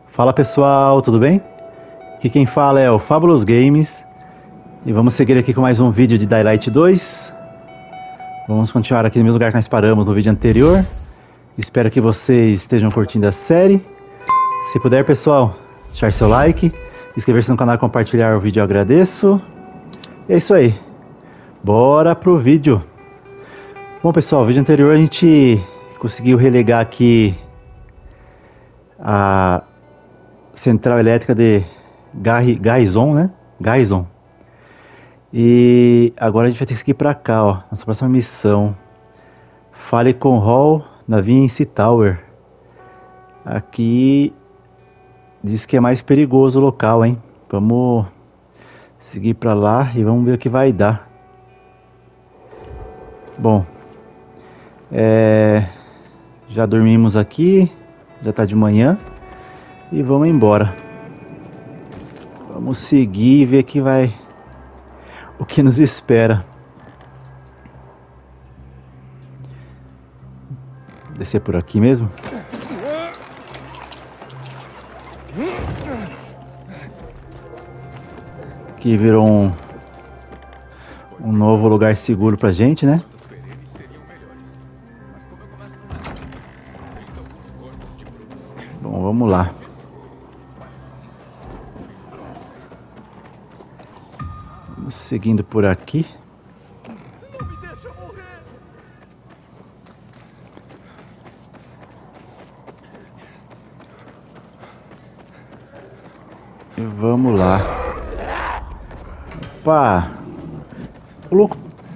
Fala pessoal, tudo bem? Aqui quem fala é o Fabulous Games e vamos seguir aqui com mais um vídeo de Dying Light 2. Vamos continuar aqui no mesmo lugar que nós paramos no vídeo anterior. Espero que vocês estejam curtindo a série. Se puder, pessoal, deixar seu like, inscrever-se no canal e compartilhar o vídeo, eu agradeço. E é isso aí, bora pro vídeo. Bom pessoal, no vídeo anterior a gente conseguiu relegar aqui a central elétrica de Garrison, né? Garrison. E agora a gente vai ter que seguir pra cá, ó. Nossa próxima missão. Falcon Hall na Vinci Tower. Aqui diz que é mais perigoso o local, hein? Vamos seguir pra lá e vamos ver o que vai dar. Bom, já dormimos aqui, já tá de manhã e vamos embora. Vamos seguir e ver o que nos espera. Descer por aqui mesmo. Aqui virou um novo lugar seguro pra gente, né? Bom, vamos lá. Vamos seguindo por aqui. E vamos lá. Opa! Ô, louco!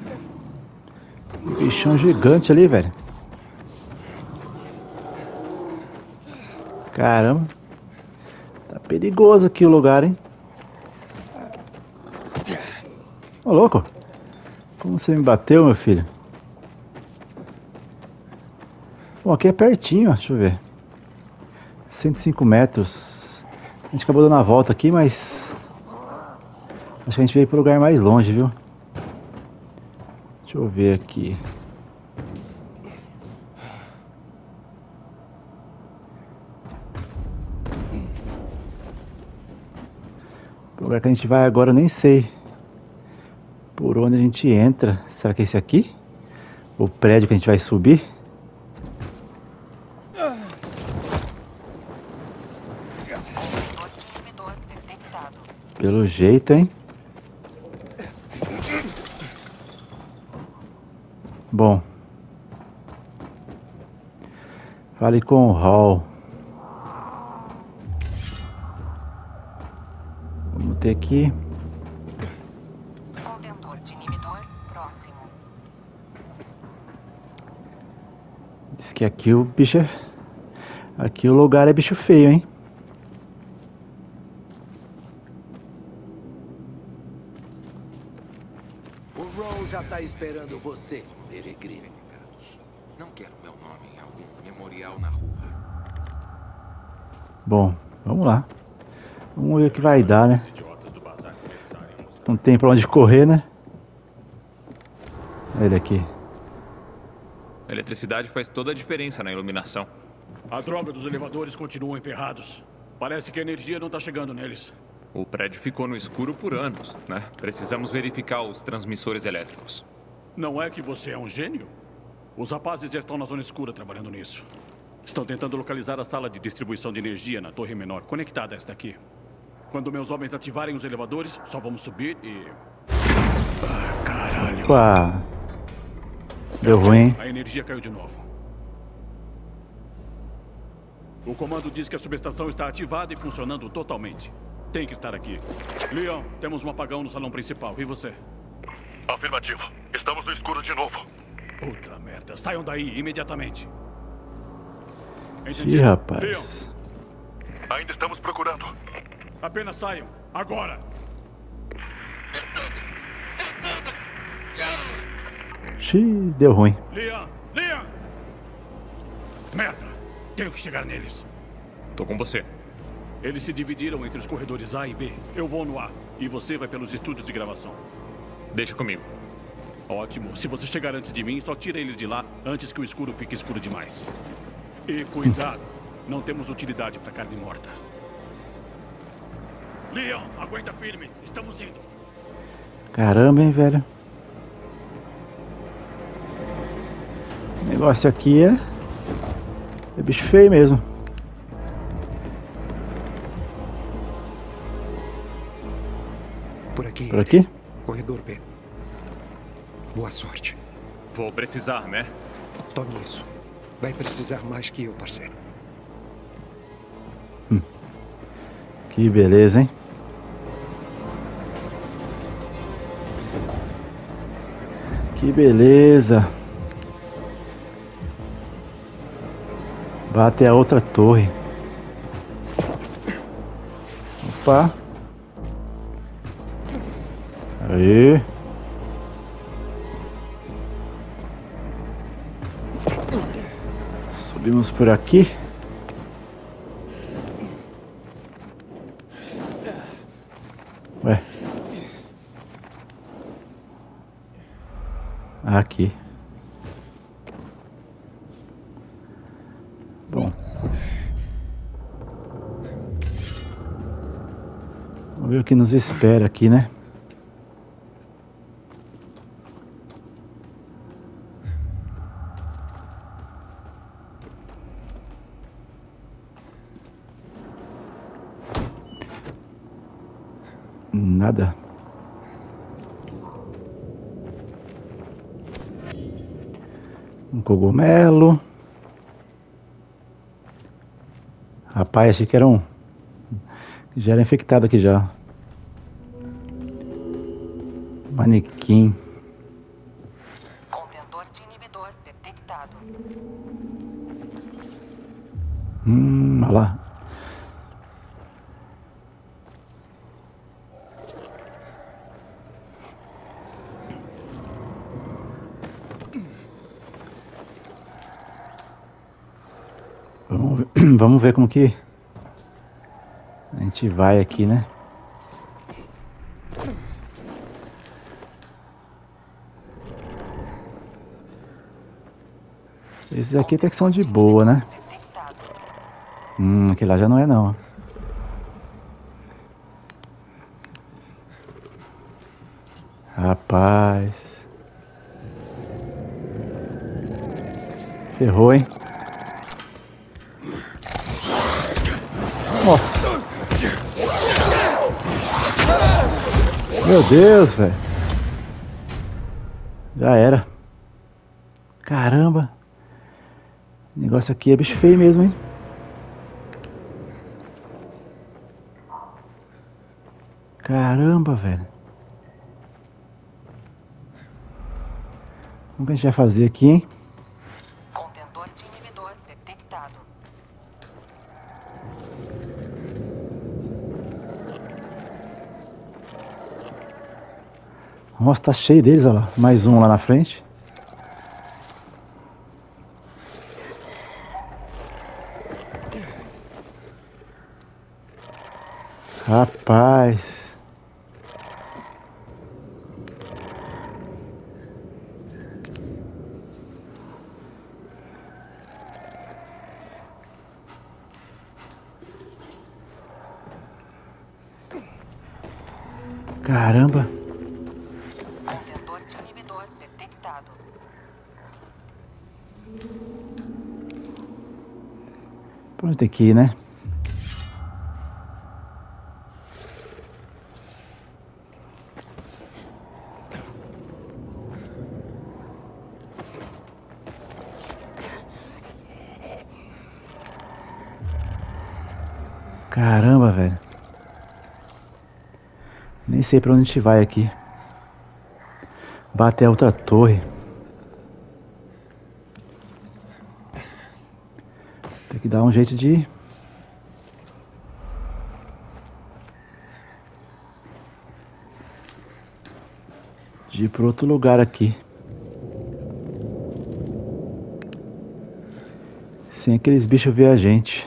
Um bichão gigante ali, velho. Caramba. Tá perigoso aqui o lugar, hein? Ô, louco! Como você me bateu, meu filho? Bom, aqui é pertinho, ó. Deixa eu ver. 105 metros. A gente acabou dando a volta aqui, mas acho que a gente veio para o lugar mais longe, viu? Deixa eu ver aqui. O lugar que a gente vai agora eu nem sei por onde a gente entra. Será que é esse aqui? O prédio que a gente vai subir? Pelo jeito, hein? Bom. Fale com o Hall. Vamos ter que... Contentor de inibidor próximo. Diz que aqui o bicho é... Aqui o lugar é bicho feio, hein? O Ron já tá esperando você, peregrino. Não quero meu nome em algum memorial na rua. Bom, vamos lá. Vamos ver o que vai dar, né? Não tem pra onde correr, né? Olha ele aqui. A eletricidade faz toda a diferença na iluminação. A droga dos elevadores continuam emperrados. Parece que a energia não tá chegando neles. O prédio ficou no escuro por anos, né? Precisamos verificar os transmissores elétricos. Não é que você é um gênio? Os rapazes já estão na zona escura trabalhando nisso. Estão tentando localizar a sala de distribuição de energia na torre menor, conectada a esta aqui. Quando meus homens ativarem os elevadores, só vamos subir e... Ah, caralho. Opa! Deu ruim, hein? A energia caiu de novo. O comando diz que a subestação está ativada e funcionando totalmente. Tem que estar aqui. Leon, temos um apagão no salão principal. E você? Afirmativo. Estamos no escuro de novo. Puta merda. Saiam daí, imediatamente. Ih, rapaz. Leon, Ainda estamos procurando. apenas saiam. Agora. Xiii, deu ruim. Leon! Leon! Merda. Tenho que chegar neles. Tô com você. Eles se dividiram entre os corredores A e B. Eu vou no A. E você vai pelos estúdios de gravação. Deixa comigo. Ótimo. Se você chegar antes de mim, só tira eles de lá antes que o escuro fique escuro demais. E cuidado. Não temos utilidade para carne morta. Leon, aguenta firme. Estamos indo. Caramba, hein, velho. O negócio aqui é bicho feio mesmo. Por aqui. Por aqui? Corredor B. Boa sorte. Vou precisar, né? Tome isso. Vai precisar mais que eu, parceiro. Que beleza, hein? Que beleza. Vá até a outra torre. Opa. Aí. Subimos por aqui. Ué. Aqui. Bom. Vamos ver o que nos espera aqui, né? Nada. Um cogumelo. Rapaz, achei que era um... Já era infectado aqui já. Manequim. Contentor de inibidor detectado. Olha lá. Vamos ver como que a gente vai aqui, né? Esses aqui até que são de boa, né? Detectado. Aquele lá já não é não. Rapaz. Ferrou, hein? Nossa. Meu Deus, velho. Já era. Caramba. O negócio aqui é bicho feio mesmo, hein? Caramba, velho. Como que a gente vai fazer aqui, hein? Contentor de inibidor detectado. Nossa, tá cheio deles, olha lá. Mais um lá na frente. Rapaz. Caramba. Contentor de inibidor detectado. Por onde tem que ir, né? Caramba, velho. Nem sei pra onde a gente vai aqui. Bater a outra torre. Tem que dar um jeito de ir pro outro lugar aqui. Sem aqueles bichos ver a gente.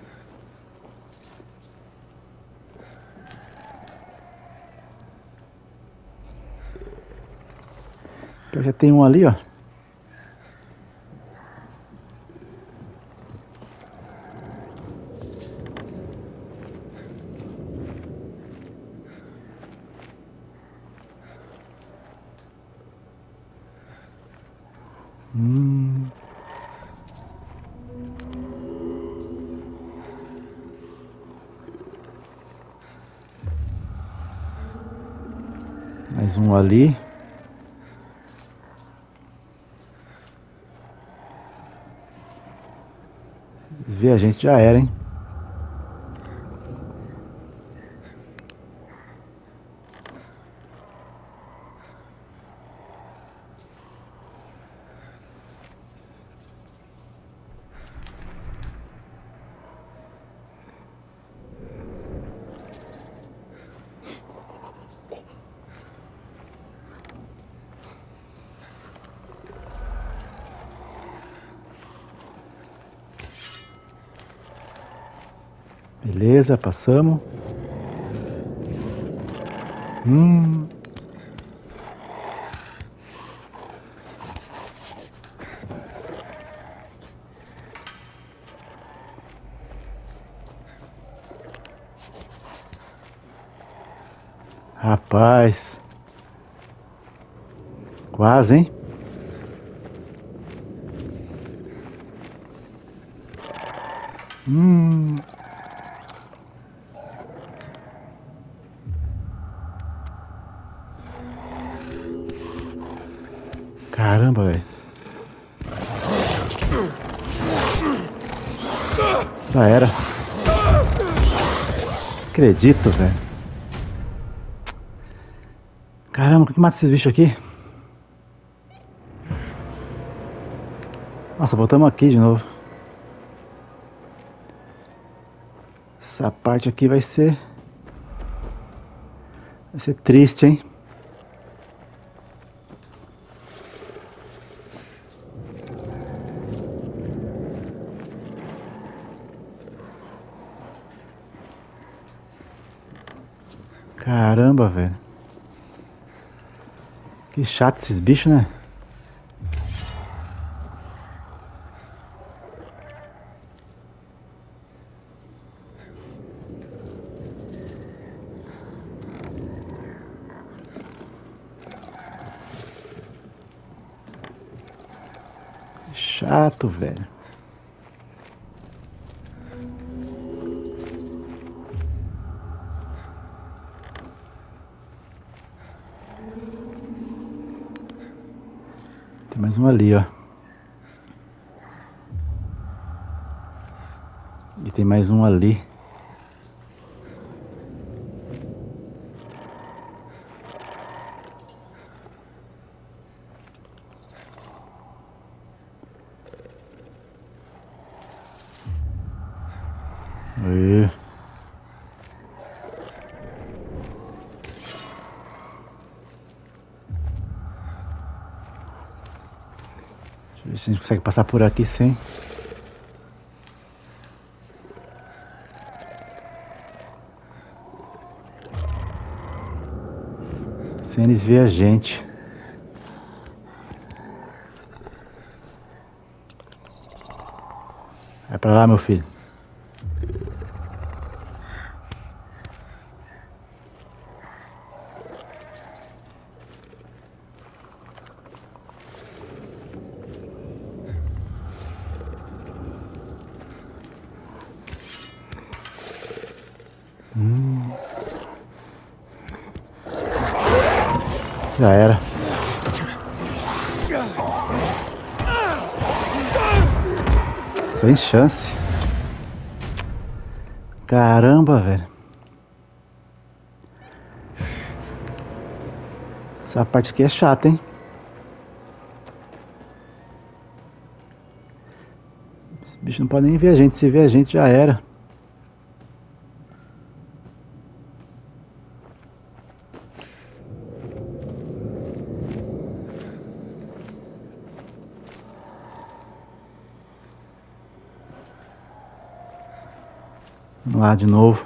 Já tem um ali, ó. Mais um ali. Desvia a gente, já era, hein? Beleza, passamos. Rapaz. Quase, hein? Caramba, velho. Já era. Acredito, velho. Caramba, o que mata esses bichos aqui? Nossa, voltamos aqui de novo. Essa parte aqui vai ser triste, hein? Caramba, velho. Que chato esses bichos, né? Chato, velho. Tem mais um ali, ó. E tem mais um ali. Aí. Deixa eu ver se a gente consegue passar por aqui sem eles verem a gente. Vai pra lá, meu filho. Já era. Sem chance. Caramba, velho. Essa parte aqui é chata, hein? Esse bicho não pode nem ver a gente. Se ver a gente, já era. Vamos lá de novo.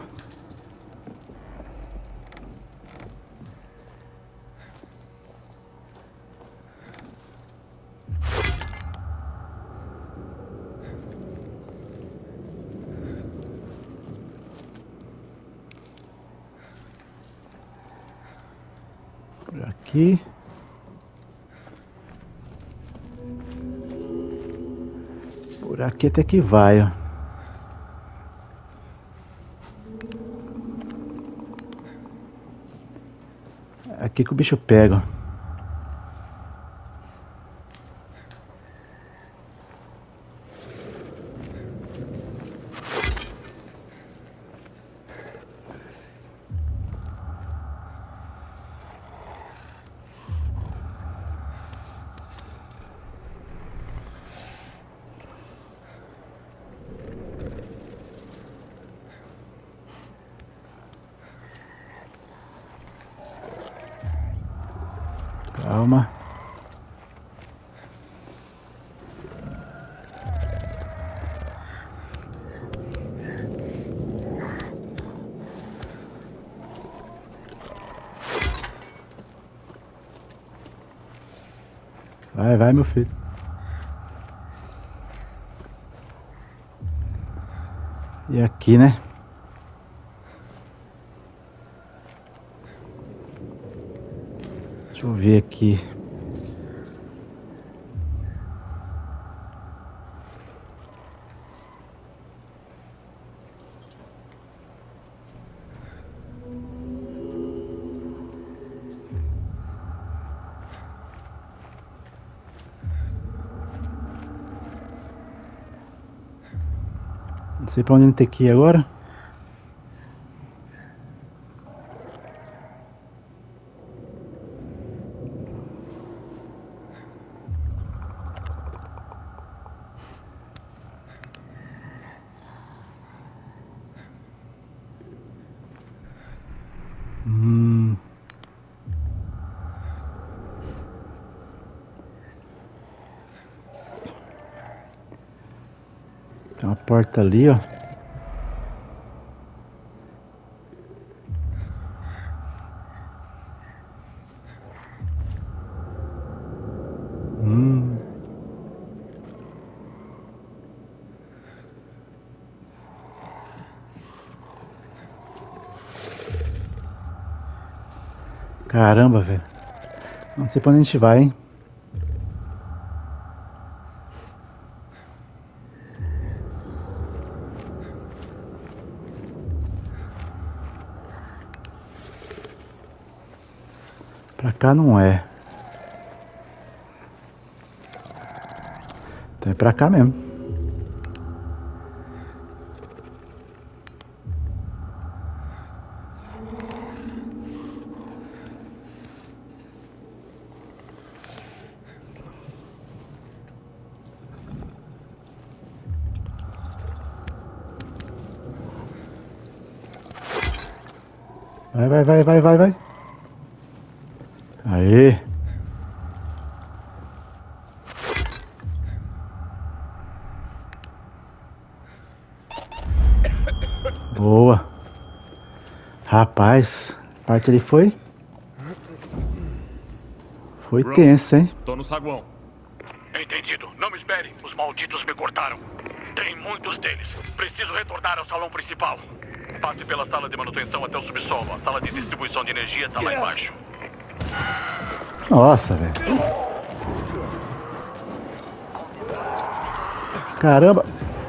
Por aqui. Pra que até que vai, ó. Aqui que o bicho pega, ó. Calma. Vai, vai, meu filho. E aqui, né? Deixa eu ver aqui. Não sei pra onde tem que ir agora. Tem uma porta ali, ó. Caramba, velho. Não sei pra onde a gente vai, hein? Pra cá não é. Então é pra cá mesmo. Vai. Aê. Boa. Rapaz, a parte ali foi tensa, hein? Tô no saguão. Entendido. Não me espere. Os malditos me cortaram. Tem muitos deles. Preciso retornar ao salão principal. Passe pela sala de manutenção até o subsolo. A sala de distribuição de energia tá lá embaixo. Nossa, velho. Caramba.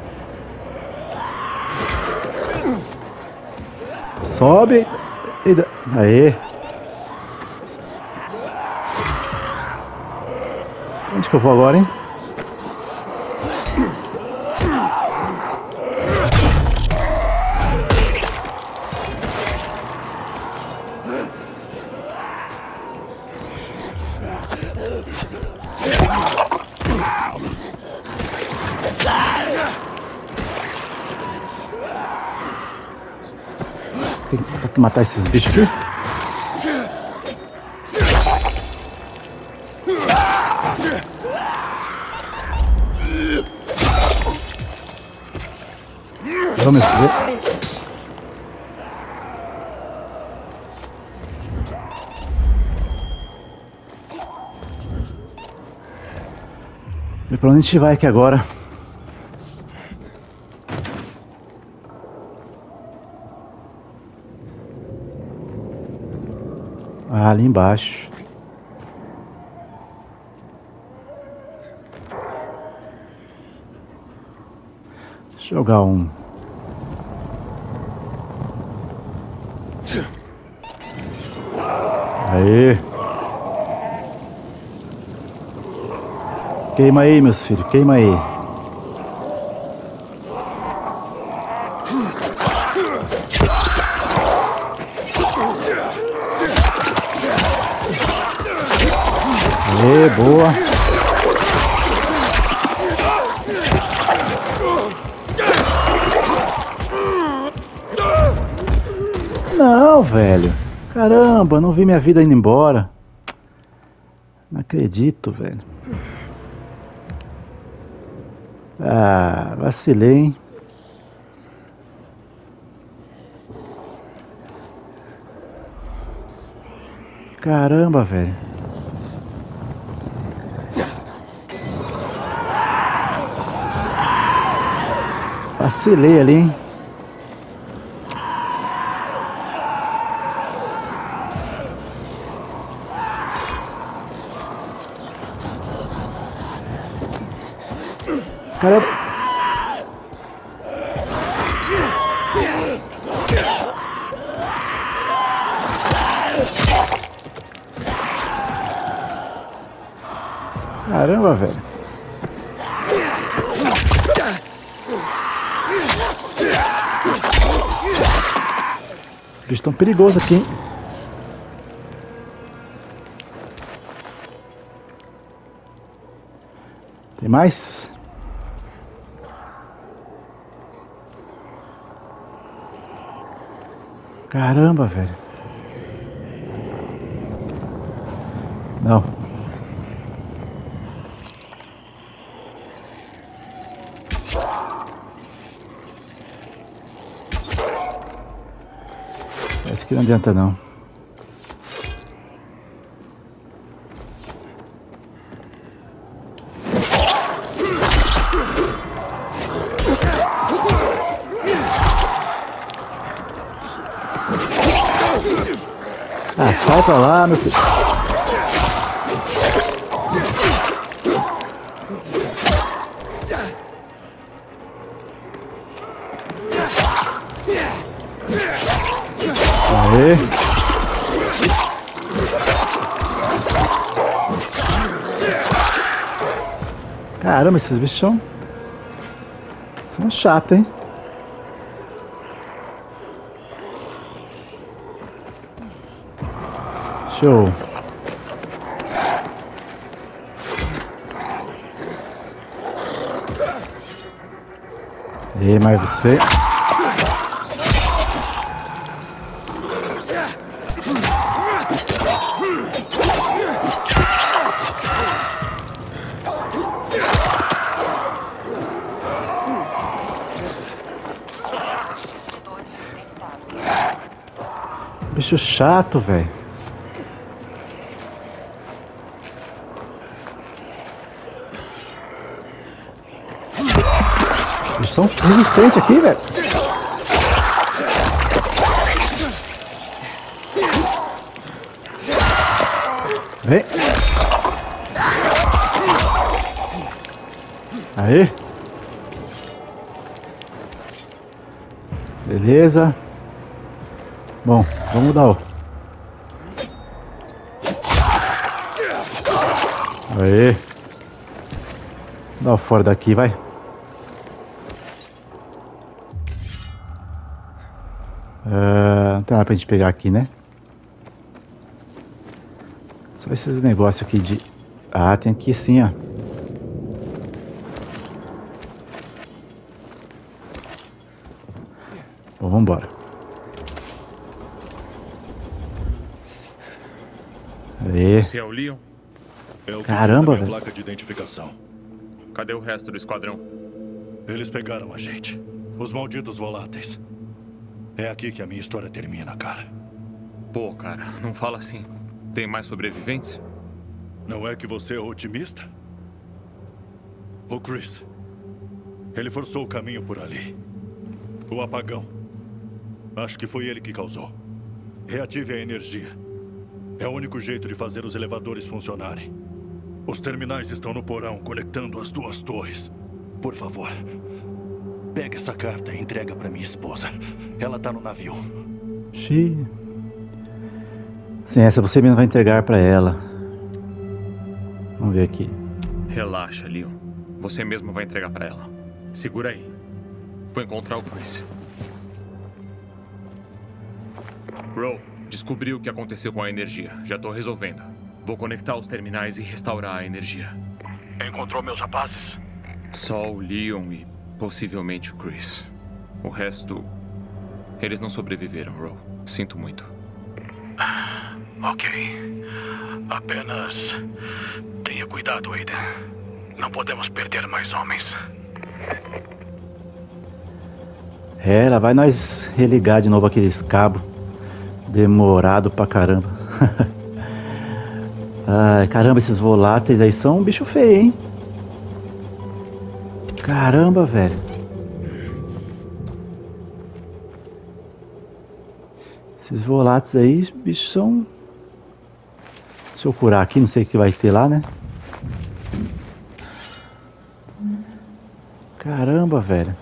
Sobe. Aê. Onde que eu vou agora, hein? Tem que matar esses bichos aqui. Vamos ver. E pra onde a gente vai aqui agora? Ah, ali embaixo. Jogar um. Aí. Queima aí, meus filhos, queima aí. Aê, boa. Não, velho. Caramba, não vi minha vida indo embora. Não acredito, velho. Ah, vacilei, hein? Caramba, velho. Vacilei ali, hein? Caramba. Caramba, velho. Os bichos estão perigosos aqui, hein? Tem mais? Caramba, velho. Não. Parece que não adianta não. Ah, sai pra lá, meu filho. Aê. Caramba, esses bichos são chatos, hein? Show. E mais você. Bicho chato, velho. Eles são resistentes aqui, velho. Vem. Aí. Beleza. Bom, vamos dar o... Aí. Dá o fora daqui, vai. Não tem nada pra gente pegar aqui, né? Só esses negócios aqui de... Ah, tem aqui sim, ó. Bom, vambora. Aí. Você é o Leon? Caramba, velho. Placa de identificação. Cadê o resto do esquadrão? Eles pegaram a gente. Os malditos voláteis. É aqui que a minha história termina, cara. Pô, cara, não fala assim. Tem mais sobreviventes? Não é que você é otimista? O Chris. Ele forçou o caminho por ali. O apagão. Acho que foi ele que causou. Reative a energia. É o único jeito de fazer os elevadores funcionarem. Os terminais estão no porão, conectando as duas torres. Por favor, Pega essa carta e entrega pra minha esposa. Ela tá no navio. Xiii. Sem essa, você mesmo vai entregar pra ela. Vamos ver aqui. Relaxa, Leon. Você mesmo vai entregar pra ela. Segura aí. Vou encontrar o Chris. Ro, descobri o que aconteceu com a energia. Já tô resolvendo. Vou conectar os terminais e restaurar a energia. Encontrou meus rapazes? Só o Leon e possivelmente o Chris. O resto... eles não sobreviveram, Ro. Sinto muito. Ok. Apenas... tenha cuidado, Aiden. Não podemos perder mais homens. É, ela vai nós religar de novo aqueles cabos. Demorado pra caramba. Ai, caramba, esses voláteis aí são um bicho feio, hein? Caramba, velho. Esses voláteis aí, os bichos são... Deixa eu curar aqui, não sei o que vai ter lá, né? Caramba, velho.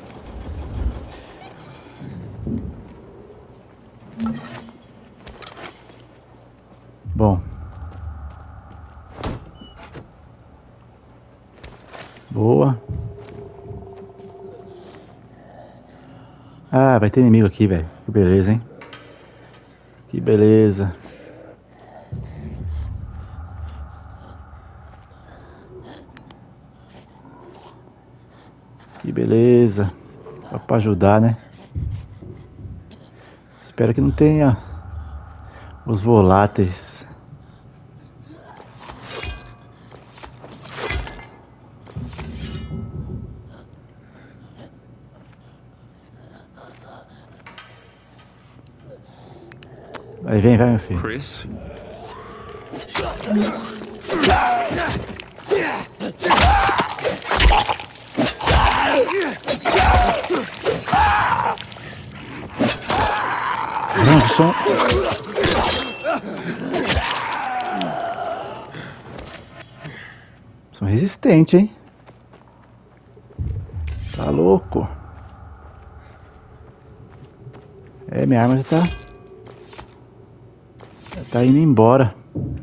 Bom. Boa. Ah, vai ter inimigo aqui, velho. Que beleza, hein? Que beleza. Que beleza. Só pra ajudar, né? Espero que não tenha os voláteis. Vai, vem, vai, meu filho. Chris? Não, som. São resistentes, hein? Tá louco. É, minha arma já tá indo embora.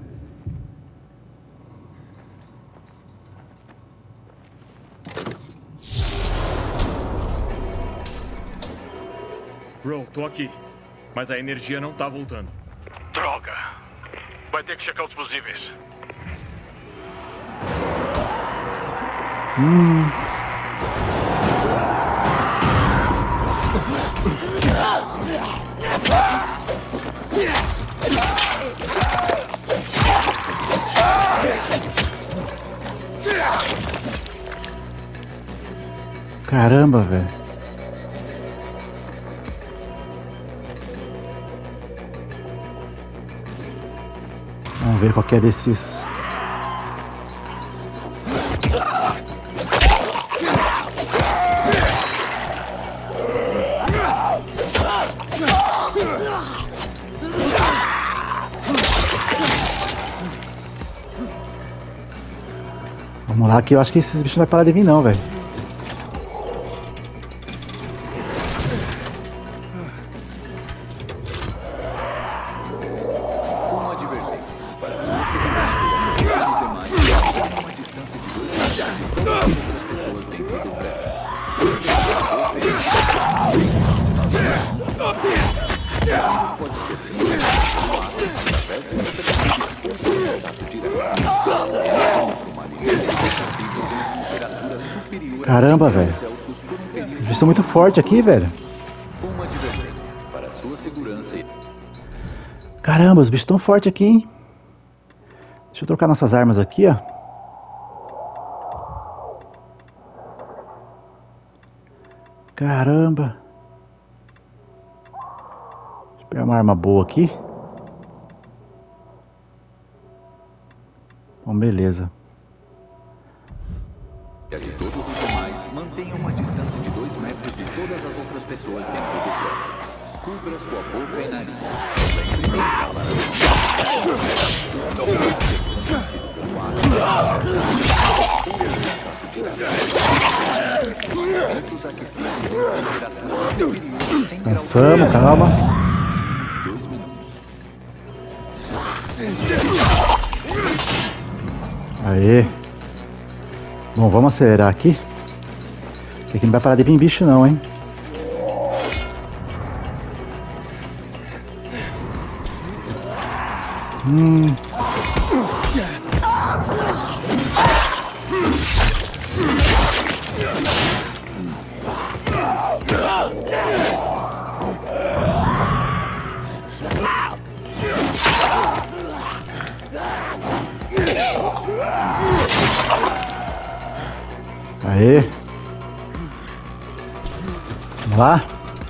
Bro, tô aqui. Mas a energia não tá voltando. Droga. Vai ter que checar os fusíveis. Caramba, velho. Vamos ver qual que é desses. Vamos lá, que eu acho que esses bichos não vai parar de vir não, velho. Uma advertência. Para sua segurança e a proteção dos demais, mantenha uma distância de 2 metros de todas as outras pessoas dentro do prédio. Pode ser feito através de contato direto. Caramba, velho. Eles estão muito fortes aqui, velho. Uma advertência. Para sua segurança e... Caramba, os bichos estão fortes aqui, hein? Deixa eu trocar nossas armas aqui, ó. Caramba. Deixa eu pegar uma arma boa aqui. Bom, beleza. de todos os demais, mantenha uma distância de 2 metros de todas as outras pessoas dentro do prédio. Cubra sua boca e nariz. Lembre-se de falar. Pontos aquecidos em temperatura superior a 100 graus. Cansamos, calma. 2 minutos. Aê. Bom, vamos acelerar aqui. Esse aqui não vai parar de vir bicho não, hein? Aê. Vamos lá.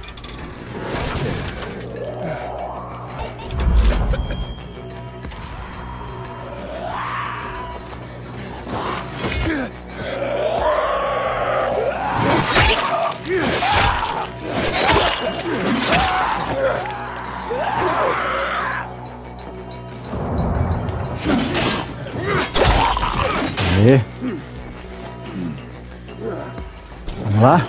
Aê. Vamos lá.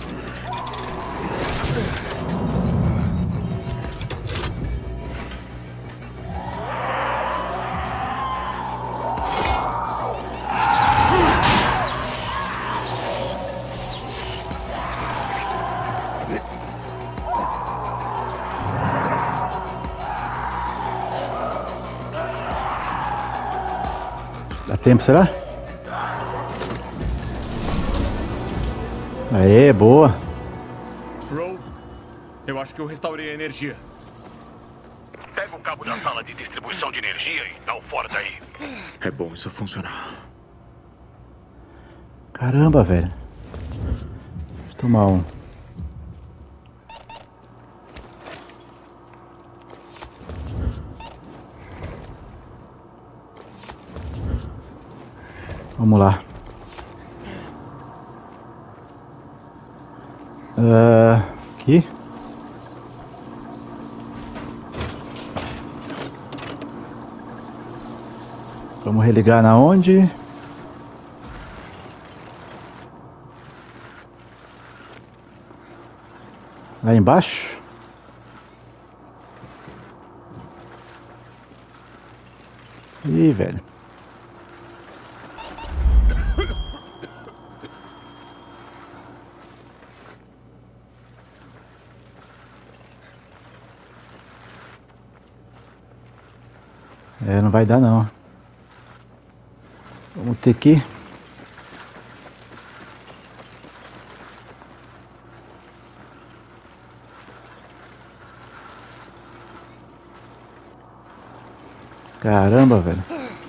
Dá tempo, será? Aê, boa. Row, eu acho que eu restaurei a energia. Pega o cabo da sala de distribuição de energia e dá o fora daí. É bom isso funcionar. Caramba, velho. Deixa eu tomar um. Vamos lá. Aqui. Vamos religar na onde? Lá embaixo? Ih, velho. Não vai dar não. Vamos ter que... Caramba, velho.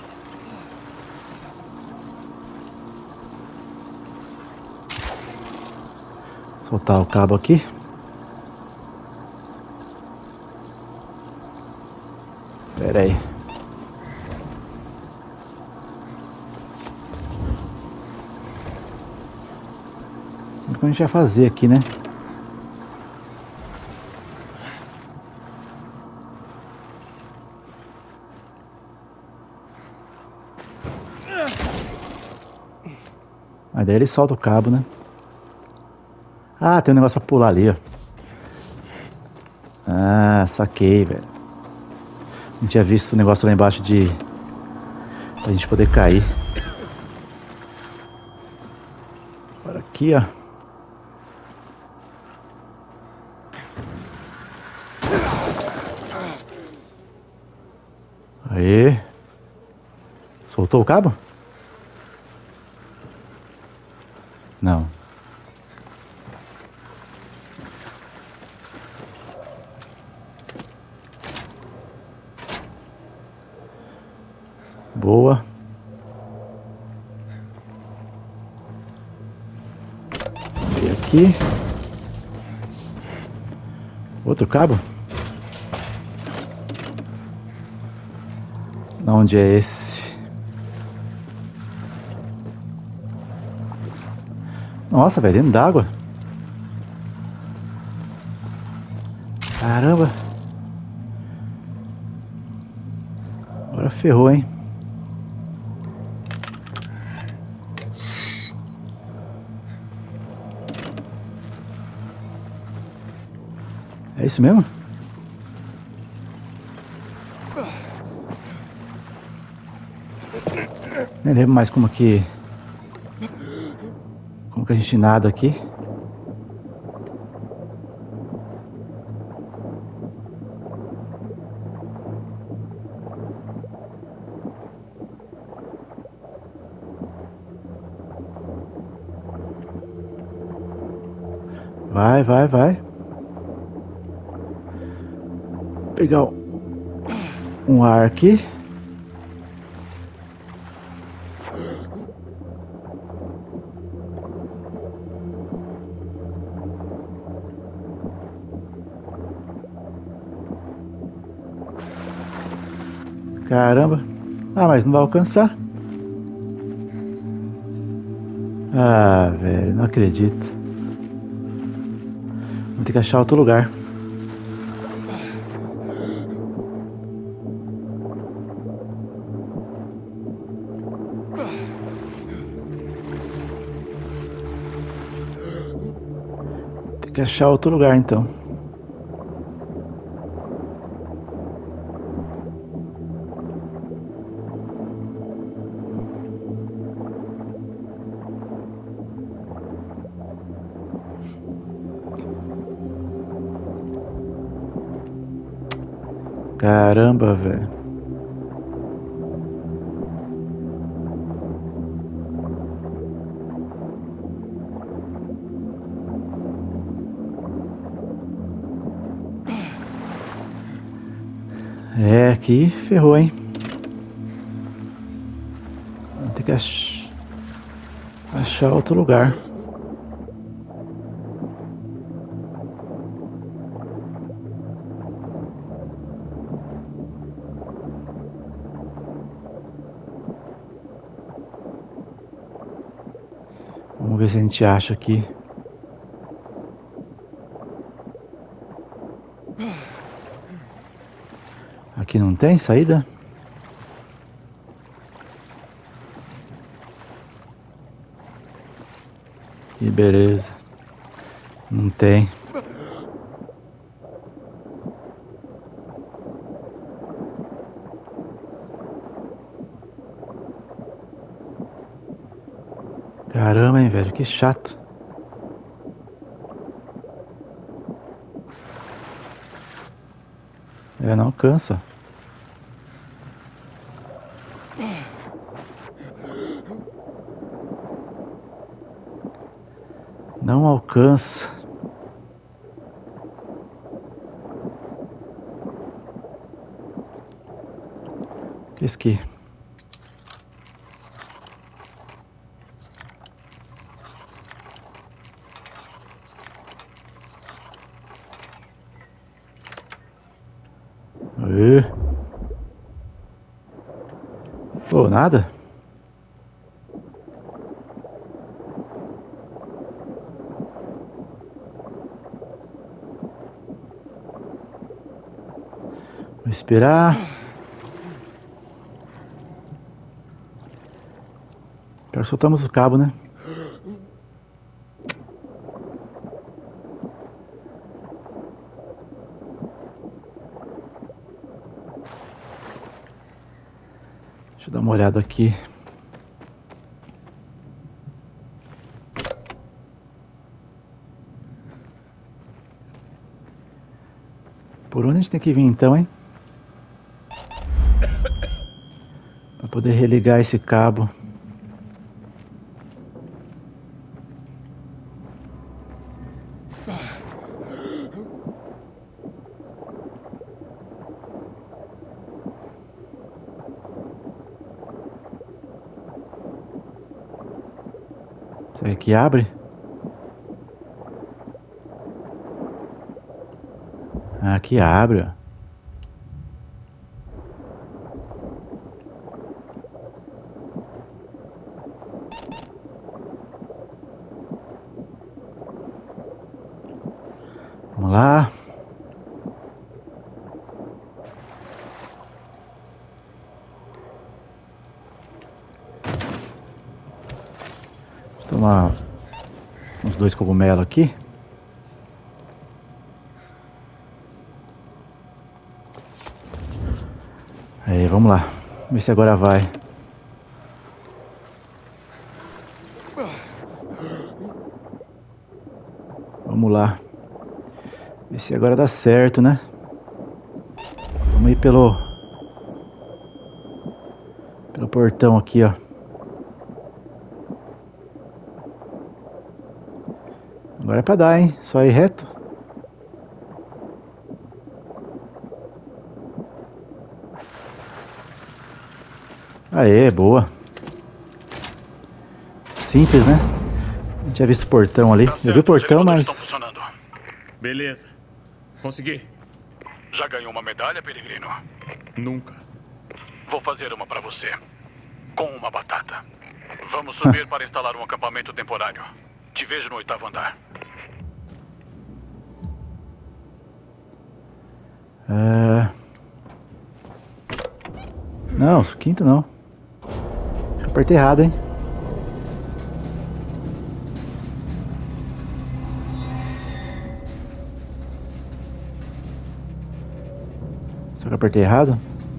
Soltar o cabo aqui. Pera aí. O que a gente vai fazer aqui, né? Aí daí ele solta o cabo, né? Ah, tem um negócio pra pular ali, ó. Ah, saquei, velho. Não tinha visto o negócio lá embaixo de... pra gente poder cair. Agora aqui, ó. Aê. Soltou o cabo? Não. Boa. E aqui. Outro cabo? Onde é esse? Nossa, velho, dentro d'água. Caramba. ferrou, hein? É isso mesmo? Nem lembro mais como que a gente nada aqui. Vai, vai, vai. Vou pegar um ar aqui. Caramba. Ah, mas não vai alcançar. Ah, velho, não acredito. Vou ter que achar outro lugar. Tem que achar outro lugar então. Caramba, velho. É, aqui ferrou, hein? Vou ter que achar outro lugar. Vamos ver se a gente acha aqui. Aqui não tem saída? Que beleza. Não tem. Caramba, hein, velho, que chato. É, não cansa. Não alcança. Que isso aqui? Pô, nada? Vou esperar. Pior que soltamos o cabo, né? Deixa eu dar uma olhada aqui. Por onde a gente tem que vir então, hein? Para poder religar esse cabo. Será que abre? Aqui abre, ó. Vamos lá. tomar uns 2 cogumelos aqui. Aí, vamos lá. Ver se agora vai. Vamos lá. Ver se agora dá certo, né? Vamos ir pelo portão aqui, ó. Agora é pra dar, hein? Só ir reto. Aê, boa. Simples, né? A gente tinha visto o portão ali. Eu vi o portão, mas... Estão funcionando. Beleza. Consegui. Já ganhou uma medalha, peregrino? Nunca. Vou fazer uma pra você. Com uma batata. Vamos subir para instalar um acampamento temporário. Te vejo no 8º andar. Não, 5º não. Apertei errado, hein? Será que eu apertei errado?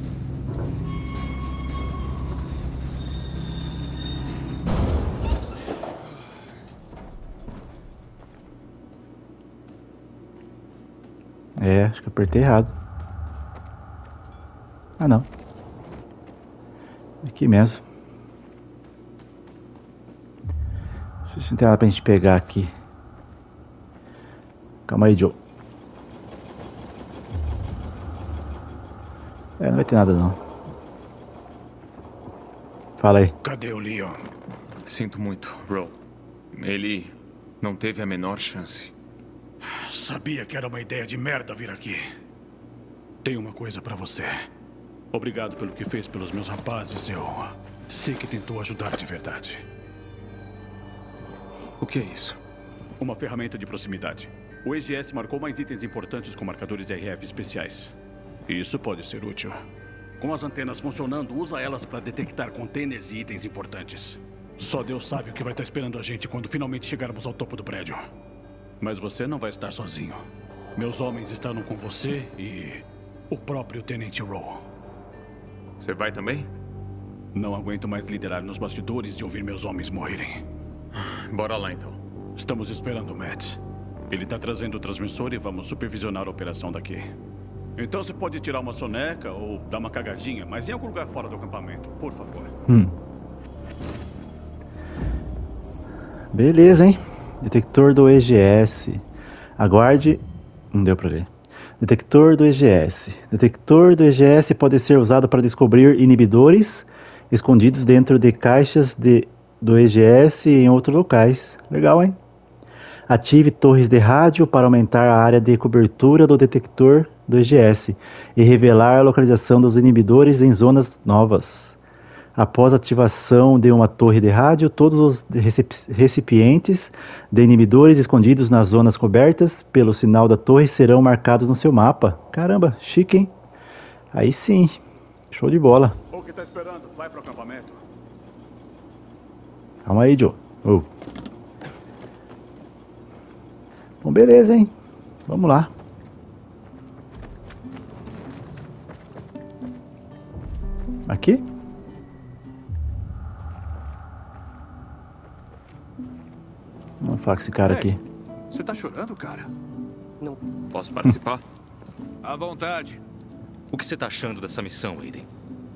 É, acho que eu apertei errado. Ah, não. Aqui mesmo. Deixa eu ver se não tem nada pra gente pegar aqui. Calma aí, Joe. É, não vai ter nada não. Fala aí. Cadê o Leon? Sinto muito, Ro. Ele não teve a menor chance. Sabia que era uma ideia de merda vir aqui. Tenho uma coisa pra você. Obrigado pelo que fez pelos meus rapazes. Eu sei que tentou ajudar de verdade. O que é isso? Uma ferramenta de proximidade. O EGS marcou mais itens importantes com marcadores RF especiais. Isso pode ser útil. Com as antenas funcionando, usa elas para detectar containers e itens importantes. Só Deus sabe o que vai estar esperando a gente quando finalmente chegarmos ao topo do prédio. Mas você não vai estar sozinho. Meus homens estarão com você e o próprio Tenente Rowe. Você vai também? Não aguento mais liderar nos bastidores e ouvir meus homens morrerem. Bora lá, então. Estamos esperando o Matt. Ele está trazendo o transmissor e vamos supervisionar a operação daqui. Então você pode tirar uma soneca ou dar uma cagadinha, mas em algum lugar fora do acampamento, por favor. Beleza, hein? Detector do EGS. Aguarde. Não deu pra ler. Detector do EGS. Detector do EGS pode ser usado para descobrir inibidores escondidos dentro de caixas do EGS e em outros locais. Legal, hein? Ative torres de rádio para aumentar a área de cobertura do detector do EGS e revelar a localização dos inibidores em zonas novas. Após a ativação de uma torre de rádio, todos os recipientes de inibidores escondidos nas zonas cobertas pelo sinal da torre serão marcados no seu mapa. Caramba, chique, hein? Aí sim, show de bola. O que tá esperando? Vai pro acampamento. Calma aí, Joe. Oh. Bom, beleza, hein? Vamos lá. Aqui? Vamos falar com esse cara aqui. Você tá chorando, cara? Não. Posso participar? À vontade. O que você tá achando dessa missão, Aiden?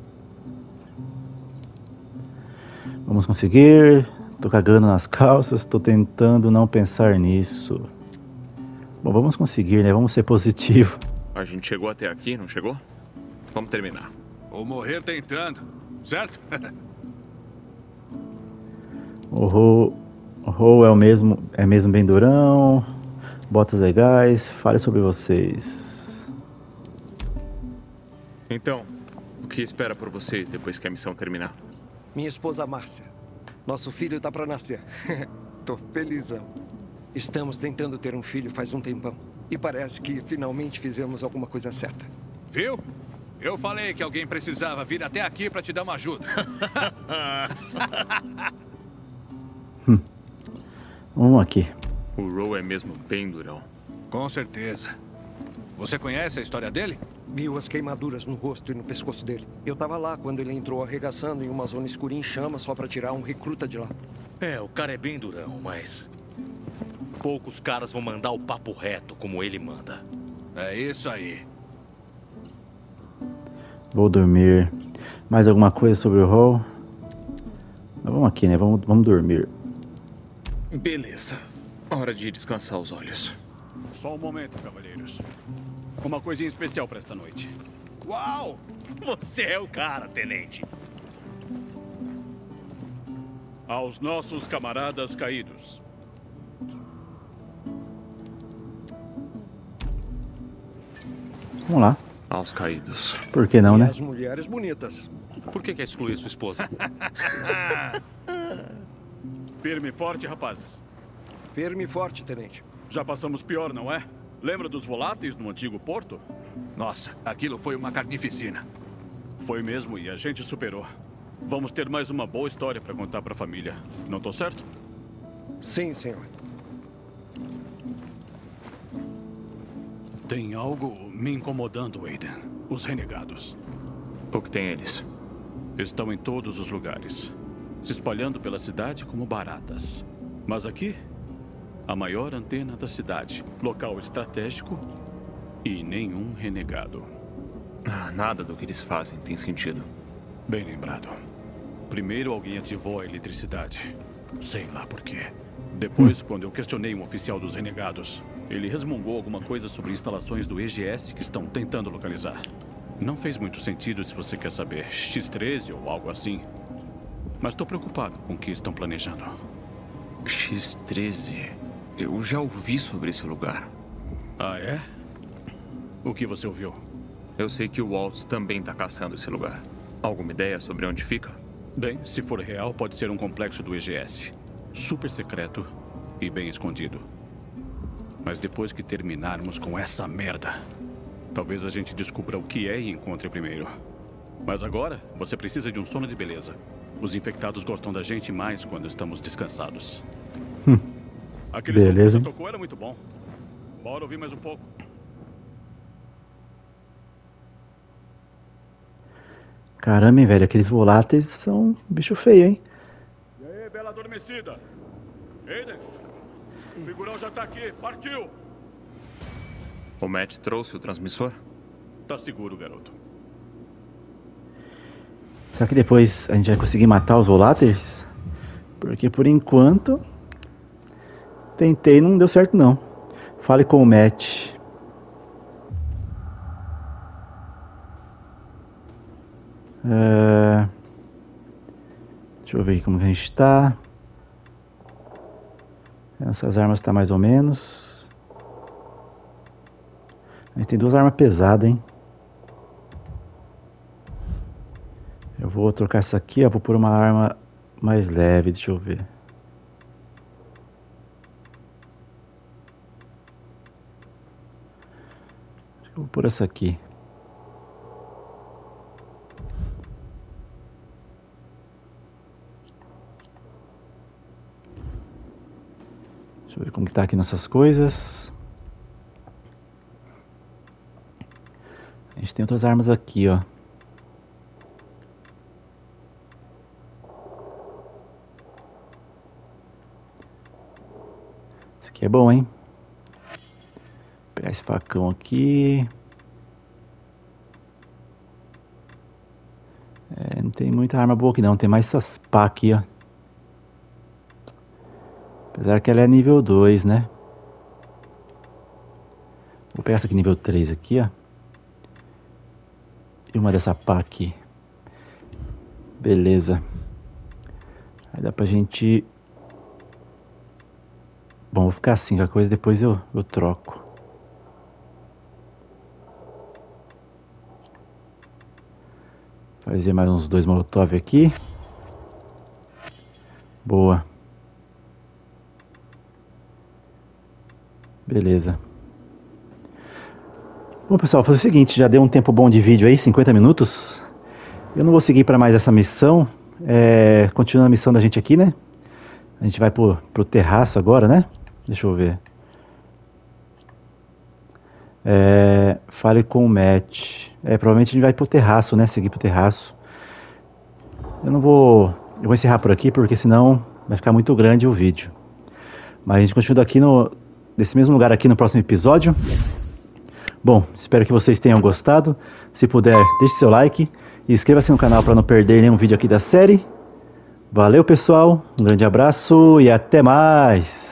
Vamos conseguir. Tô cagando nas calças, tô tentando não pensar nisso. Bom, vamos conseguir, né? Vamos ser positivo. A gente chegou até aqui, não chegou? Vamos terminar. Ou morrer tentando, certo? O Ro é mesmo bem durão. Botas legais. Fale sobre vocês. Então, o que espera por vocês depois que a missão terminar? Minha esposa Márcia. Nosso filho tá pra nascer. Tô felizão. Estamos tentando ter um filho faz um tempão. E parece que finalmente fizemos alguma coisa certa. Viu? Eu falei que alguém precisava vir até aqui pra te dar uma ajuda. Vamos aqui. O Roe é mesmo bem durão. Com certeza. Você conhece a história dele? Viu as queimaduras no rosto e no pescoço dele. Eu tava lá quando ele entrou arregaçando em uma zona escura em chamas só pra tirar um recruta de lá. É, o cara é bem durão, mas... poucos caras vão mandar o papo reto como ele manda. É isso aí. Vou dormir. Mais alguma coisa sobre o Hall? Vamos aqui, né? Vamos dormir. Beleza. Hora de descansar os olhos. Só um momento, cavalheiros. Uma coisinha especial para esta noite. Uau! Você é o cara, tenente. Aos nossos camaradas caídos. Vamos lá. Aos caídos. Por que não, E né? as mulheres bonitas. Por que quer excluir sua esposa? Firme e forte, rapazes. Firme e forte, tenente. Já passamos pior, não é? Lembra dos voláteis no antigo porto? Nossa, aquilo foi uma carnificina. Foi mesmo e a gente superou. Vamos ter mais uma boa história para contar para a família. Não tô certo? Sim, senhor. Tem algo me incomodando, Aiden. Os renegados. O que tem eles? Estão em todos os lugares. Se espalhando pela cidade como baratas. Mas aqui, a maior antena da cidade. Local estratégico e nenhum renegado. Nada do que eles fazem tem sentido. Bem lembrado. Primeiro alguém ativou a eletricidade. Sei lá por quê. Depois, quando eu questionei um oficial dos renegados, ele resmungou alguma coisa sobre instalações do EGS que estão tentando localizar. Não fez muito sentido se você quer saber. X-13 ou algo assim. Mas estou preocupado com o que estão planejando. X-13? Eu já ouvi sobre esse lugar. Ah, é? O que você ouviu? Eu sei que o Waltz também está caçando esse lugar. Alguma ideia sobre onde fica? Bem, se for real, pode ser um complexo do EGS. Super secreto e bem escondido. Mas depois que terminarmos com essa merda, talvez a gente descubra o que é e encontre primeiro. Mas agora, você precisa de um sono de beleza. Os infectados gostam da gente mais quando estamos descansados. Aquele som que você tocou era muito bom. Bora ouvir mais um pouco. Caramba, hein, velho. Aqueles voláteis são bicho feio, hein? E aí, bela adormecida? Aiden, o figurão já tá aqui. Partiu! O Matt trouxe o transmissor? Tá seguro, garoto. Será que depois a gente vai conseguir matar os voláteis? Porque por enquanto... tentei e não deu certo não. Fale com o Matt. Deixa eu ver aqui como que a gente tá. Essas armas tá mais ou menos. A gente tem duas armas pesadas, hein? Eu vou trocar essa aqui, ó. Vou pôr uma arma mais leve, deixa eu ver. Acho que eu vou pôr essa aqui. Deixa eu ver como que tá aqui nossas coisas. A gente tem outras armas aqui, ó. Esse aqui é bom, hein? Vou pegar esse facão aqui. Não tem muita arma boa aqui não, tem mais essas pá aqui, ó. Apesar que ela é nível 2, né? Vou pegar essa aqui nível 3 aqui, ó. E uma dessa pá aqui. Beleza. Aí dá pra gente... Bom, vou ficar assim, qualquer coisa depois eu troco. Fazer mais uns 2 molotov aqui. Boa. Beleza. Bom, pessoal, vou fazer o seguinte, já deu um tempo bom de vídeo aí, 50 minutos. Eu não vou seguir para mais essa missão. Continuando a missão da gente aqui, né? A gente vai pro terraço agora, né? Deixa eu ver. Fale com o Matt. Provavelmente a gente vai pro terraço, né? Seguir pro terraço. Eu vou encerrar por aqui, porque senão vai ficar muito grande o vídeo. Mas a gente continua aqui nesse mesmo lugar aqui no próximo episódio. Bom, espero que vocês tenham gostado. Se puder, deixe seu like e inscreva-se no canal para não perder nenhum vídeo aqui da série. Valeu, pessoal. Um grande abraço e até mais.